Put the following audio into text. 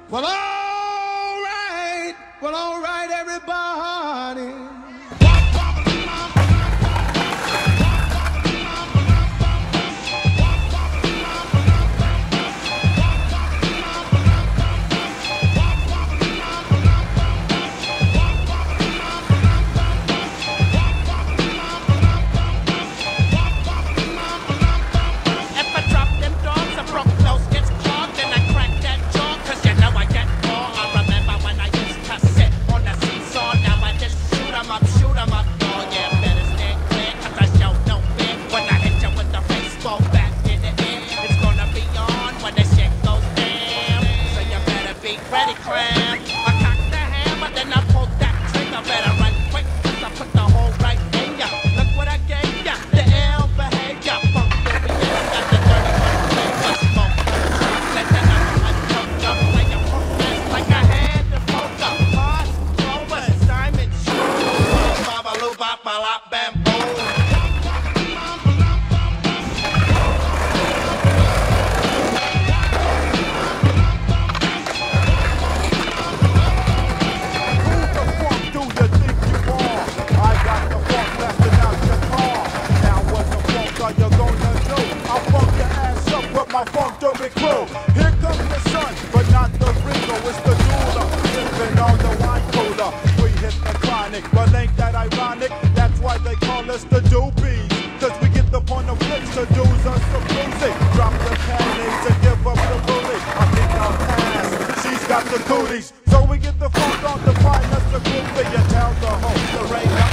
Well, all right, everybody. Ready, clam. I cock the hammer, then I pull that trigger. Better run quick, cause I put the hole right in ya. Look what I gave ya, the ill behavior. Funk baby, yeah, got the dirty one flavor. Smoke, let the unchoked up. Play your focus like I had the poker. Heart, Clover, Simon, shoot. Babaloo, bop, bamboo. My funk derby crew. Here comes the sun, but not the Ringo, it's the jeweler. Sipping on the wine cooler. We hit the chronic, but ain't that ironic? That's why they call us the doobies. Cause we get the point of flicks to do's us some music. Drop the panties and give up the bully. I think I'll pass, she's got the cooties. So we get the funk on the finest, the groove. You tell the host, there ain't